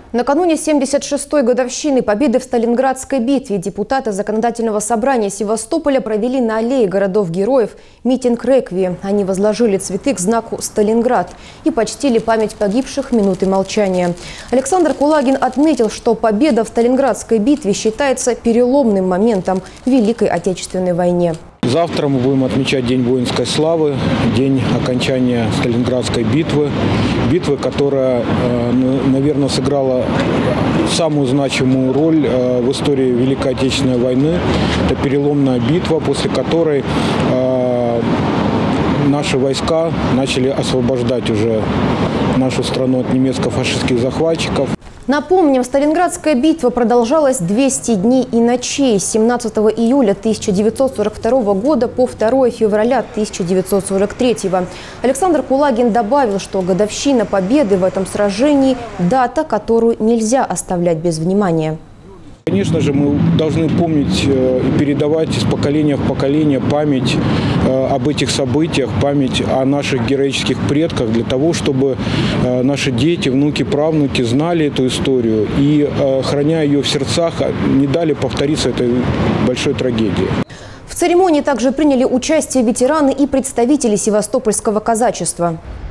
Накануне 76-й годовщины победы в Сталинградской битве депутаты Законодательного собрания Севастополя провели на аллее городов-героев митинг-реквием. Они возложили цветы к знаку «Сталинград» и почтили память погибших минутой молчания. Александр Кулагин отметил, что победа в Сталинградской битве считается переломным моментом в Великой Отечественной войне. Завтра мы будем отмечать День воинской славы, день окончания Сталинградской битвы. Битвы, которая, наверное, сыграла самую значимую роль в истории Великой Отечественной войны. Это переломная битва, после которой наши войска начали освобождать уже нашу страну от немецко-фашистских захватчиков. Напомним, Сталинградская битва продолжалась 200 дней и ночей с 17 июля 1942 года по 2 февраля 1943. Александр Кулагин добавил, что годовщина победы в этом сражении – дата, которую нельзя оставлять без внимания. Конечно же, мы должны помнить и передавать из поколения в поколение память об этих событиях, память о наших героических предках, для того, чтобы наши дети, внуки, правнуки знали эту историю и, храня ее в сердцах, не дали повториться этой большой трагедии. В церемонии также приняли участие ветераны и представители севастопольского казачества.